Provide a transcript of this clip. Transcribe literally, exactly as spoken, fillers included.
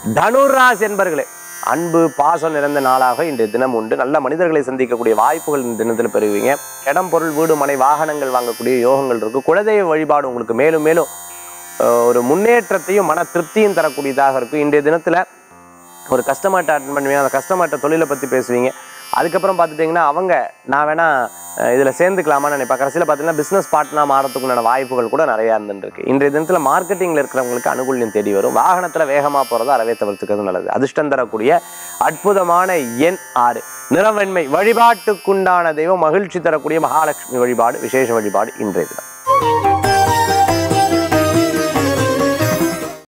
தனுராசி என்பர்களே, அன்பு பாசம் நிறைந்த நாளாக இன்றைய தினம் உண்டு. நல்ல மனிதர்களை சந்திக்கக்கூடிய வாய்ப்புகள் இந்த தினத்தில் பெறுவீங்க. இடம் பொருள் வீடு மனை வாகனங்கள் வாங்கக்கூடிய யோகங்கள் இருக்கு. குலதெய்வ வழிபாடு உங்களுக்கு மேலும் மேலும் ஒரு முன்னேற்றத்தையும் மன திருப்தியும் தரக்கூடியதாக இருக்கும். இன்றைய தினத்தில் ஒரு கஸ்டமர்கிட்ட அட்டன் பண்ணுவீங்க. அந்த கஸ்டமர்கிட்ட தொழிலை பற்றி பேசுவீங்க. அதுக்கப்புறம் பார்த்துட்டிங்கன்னா அவங்க நான் வேணால் இதில் சேர்ந்துக்கலாமான்னு நினைப்பேன். கடைசியில் பார்த்தீங்கன்னா பிஸ்னஸ் பார்ட்னர் மாறத்துக்குண்டான வாய்ப்புகள் கூட நிறையா இருந்துருக்கு. இன்றைய தினத்தில் மார்க்கெட்டிங்கில் இருக்கிறவங்களுக்கு அனுகூல்யம் தேடி வரும். வாகனத்தில் வேகமாக போகிறத அறவே தவிர்த்துக்கிறது நல்லது. அதிர்ஷ்டம் தரக்கூடிய அற்புதமான எண் ஆறு. நிறவெண்மை. வழிபாட்டுக்குண்டான தெய்வம் மகிழ்ச்சி தரக்கூடிய மகாலட்சுமி வழிபாடு விசேஷ வழிபாடு இன்றைய தினம்.